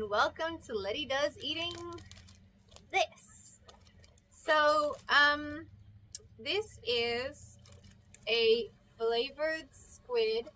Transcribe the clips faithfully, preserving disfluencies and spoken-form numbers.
and welcome to Lety Does Eating this. So, um, this is a flavored squid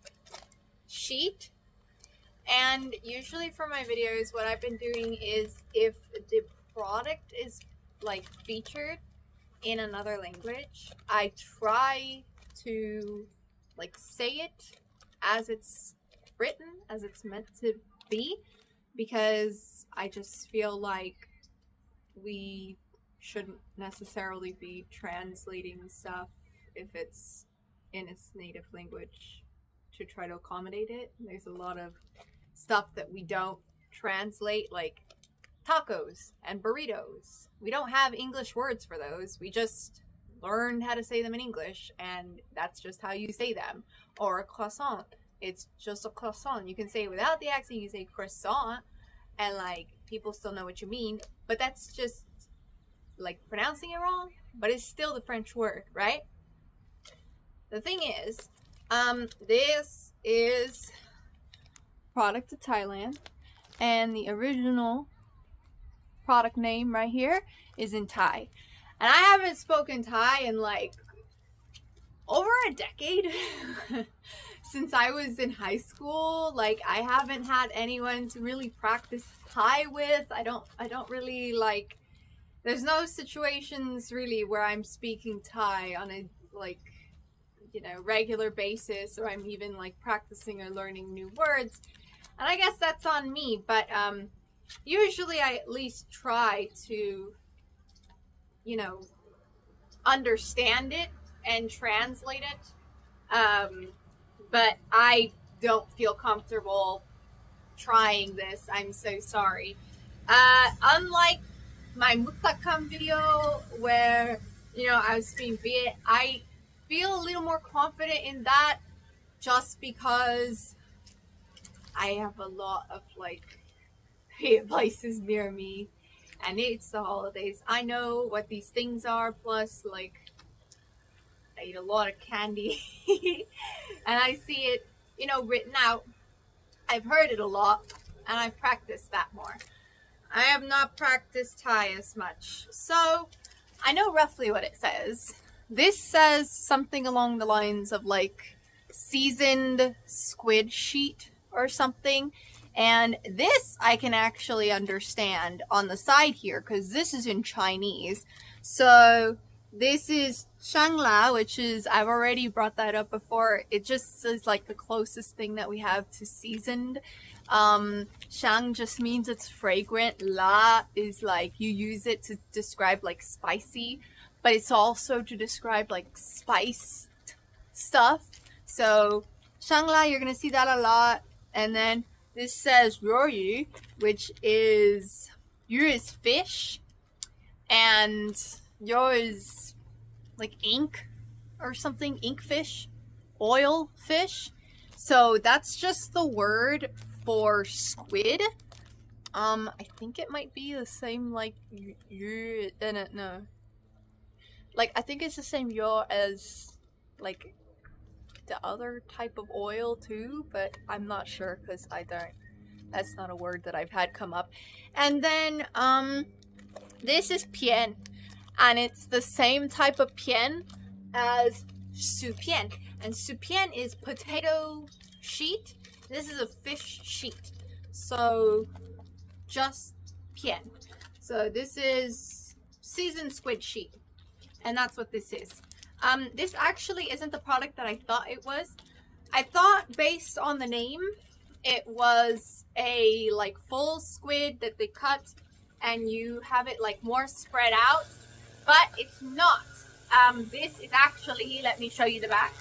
sheet, and usually for my videos what I've been doing is if the product is like featured in another language, I try to like say it as it's written, as it's meant to be, because I just feel like we shouldn't necessarily be translating stuff if it's in its native language to try to accommodate it. There's a lot of stuff that we don't translate, like tacos and burritos. We don't have English words for those. We just learned how to say them in English, and that's just how you say them. Or a croissant. It's just a croissant. You can say it without the accent. You say croissant, and like people still know what you mean. But that's just like pronouncing it wrong. But it's still the French word, right? The thing is, um, this is product of Thailand, and the original product name right here is in Thai. And I haven't spoken Thai in like over a decade. Since I was in high school. Like, I haven't had anyone to really practice Thai with. I don't I don't really like, there's no situations really where I'm speaking Thai on a like, you know, regular basis, or I'm even like practicing or learning new words. And I guess that's on me, but um usually I at least try to, you know, understand it and translate it. Um But I don't feel comfortable trying this. I'm so sorry. Uh, unlike my Mutakam video where, you know, I was speaking Viet, I feel a little more confident in that just because I have a lot of, like, Viet places near me. And it's the holidays. I know what these things are, plus, like, I eat a lot of candy. And I see it, you know, written out. I've heard it a lot, and I've practiced that more. I have not practiced Thai as much, so I know roughly what it says. This says something along the lines of like seasoned squid sheet or something, and this I can actually understand on the side here because this is in Chinese. So this is Shangla, which is, I've already brought that up before. It just is like the closest thing that we have to seasoned. Um, Shang just means it's fragrant. La is like, you use it to describe like spicy, but it's also to describe like spiced stuff. So Shangla, you're going to see that a lot. And then this says Yu, which is, Yu is fish, and Yo is like ink or something, ink fish, oil fish. So that's just the word for squid. Um, I think it might be the same like you in it. No, like I think it's the same yo as like the other type of oil too, but I'm not sure because I don't. That's not a word that I've had come up. And then um, this is pian. And it's the same type of pian as su pian. And su pian is potato sheet. This is a fish sheet. So just pian. So this is seasoned squid sheet. And that's what this is. Um, this actually isn't the product that I thought it was. I thought based on the name, it was a like full squid that they cut and you have it like more spread out. But it's not. Um, this is actually, let me show you the back.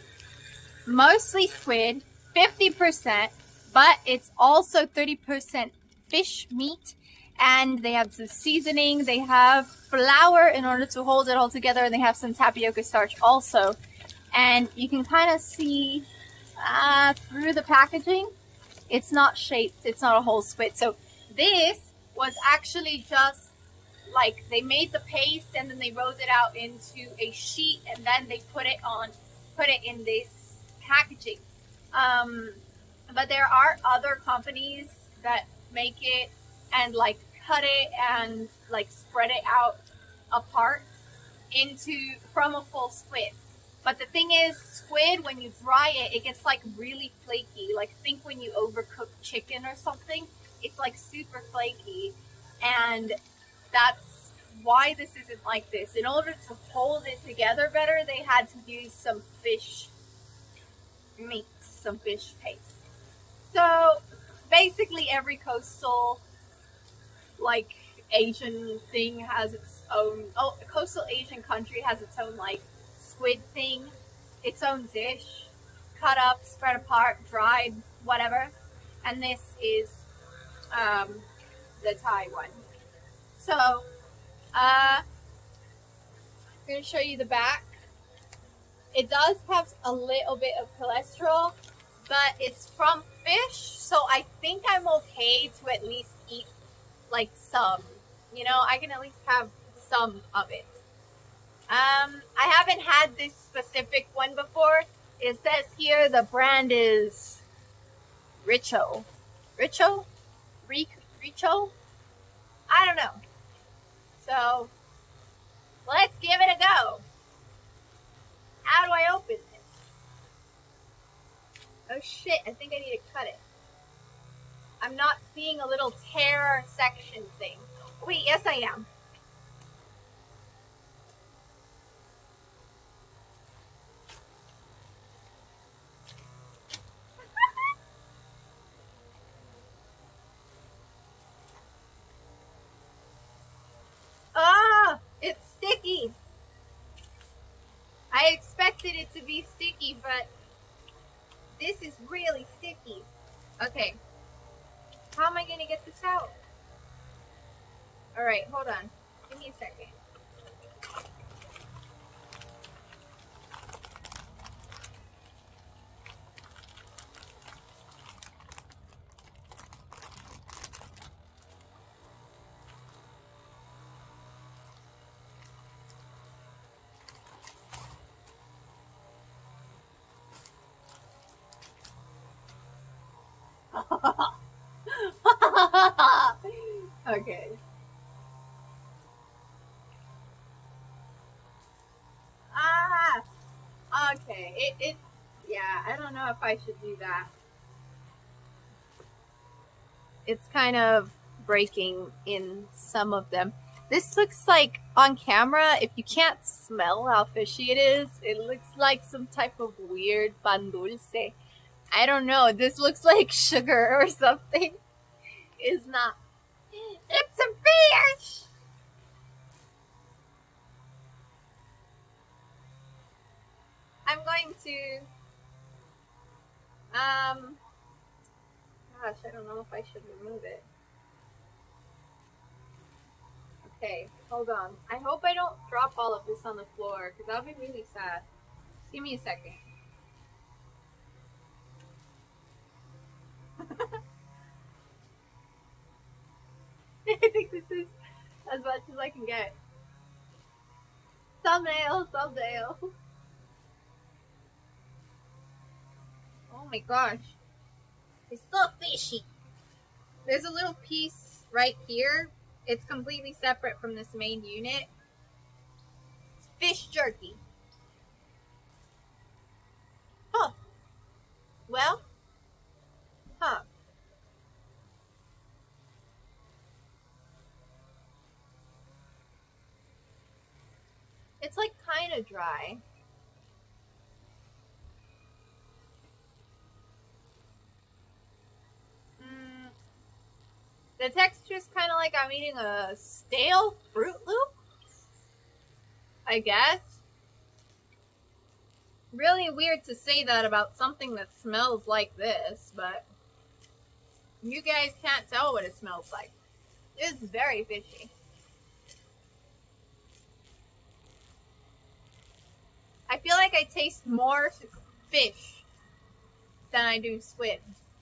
Mostly squid, fifty percent, but it's also thirty percent fish meat. And they have the seasoning, they have flour in order to hold it all together, and they have some tapioca starch also. And you can kind of see uh, through the packaging, it's not shaped, it's not a whole squid. So this was actually just like they made the paste and then they rolled it out into a sheet and then they put it on, put it in this packaging. Um, but there are other companies that make it and like cut it and like spread it out apart into from a full squid. But the thing is, squid, when you dry it, it gets like really flaky. Like think when you overcook chicken or something, it's like super flaky. And that's why this isn't like this. In order to hold it together better, they had to use some fish meat, some fish paste. So basically every coastal like Asian thing has its own, oh, coastal Asian country has its own like squid thing, its own dish, cut up, spread apart, dried, whatever. And this is um, the Thai one. So, uh, I'm going to show you the back. It does have a little bit of cholesterol, but it's from fish, so I think I'm okay to at least eat like some. You know, I can at least have some of it. Um, I haven't had this specific one before. It says here the brand is Richo. Richo? Richo? I don't know. So, let's give it a go. How do I open this? Oh shit, I think I need to cut it. I'm not seeing a little tear section thing. Wait, yes I am. Ah, it's sticky. I expected it to be sticky, but this is really sticky. Okay. How am I going to get this out? Alright, hold on. Give me a second. Okay. Ah, okay. It, it, yeah, I don't know if I should do that. It's kind of breaking in some of them. This looks like, on camera, if you can't smell how fishy it is, it looks like some type of weird pan dulce. I don't know. This looks like sugar or something. It's not. It's a fish! I'm going to, um, gosh, I don't know if I should remove it. Okay, hold on. I hope I don't drop all of this on the floor, because that would be really sad. Just give me a second. I think this is as much as I can get. Thumbnail, thumbnail. Oh my gosh. It's so fishy. There's a little piece right here. It's completely separate from this main unit. It's fish jerky. Huh. Well. Huh. It's like kind of dry. Mm, the texture is kind of like I'm eating a stale Fruit Loop, I guess. Really weird to say that about something that smells like this, but you guys can't tell what it smells like. It's very fishy. I feel like I taste more fish than I do squid.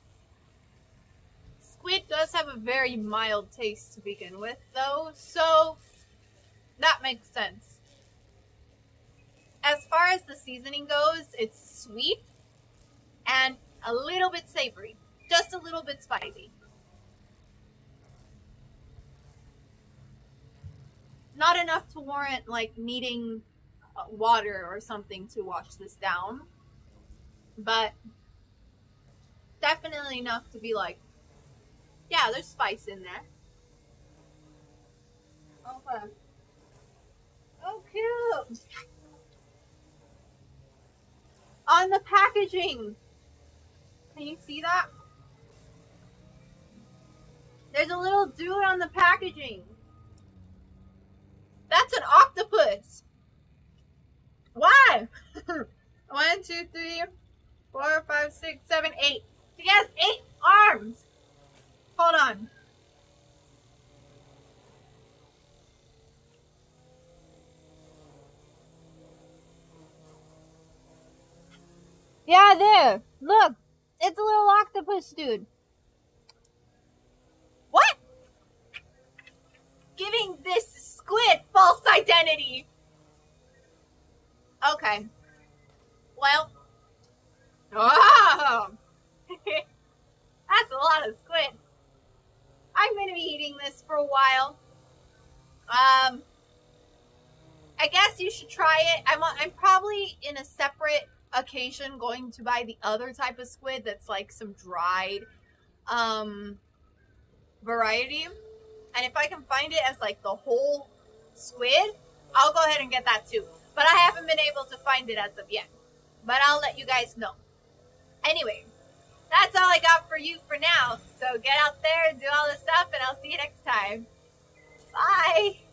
Squid does have a very mild taste to begin with, though, so that makes sense. As far as the seasoning goes, it's sweet and a little bit savory. Just a little bit spicy. not enough to warrant like needing water or something to wash this down, but definitely enough to be like, yeah, there's spice in there. Okay. Oh, cute. On the packaging, can you see that? There's a little dude on the packaging. That's an octopus. Why? One, two, three, four, five, six, seven, eight. He has eight arms. Hold on. Yeah, there. Look. It's a little octopus dude. What? Giving this squid false identity. Okay. Well. Oh. That's a lot of squid. I'm going to be eating this for a while. Um, I guess you should try it. I'm, I'm probably in a separate occasion going to buy the other type of squid that's like some dried um, variety. And if I can find it as like the whole squid, I'll go ahead and get that too. But I haven't been able to find it as of yet. But I'll let you guys know. Anyway, that's all I got for you for now. So get out there and do all this stuff, and I'll see you next time. Bye.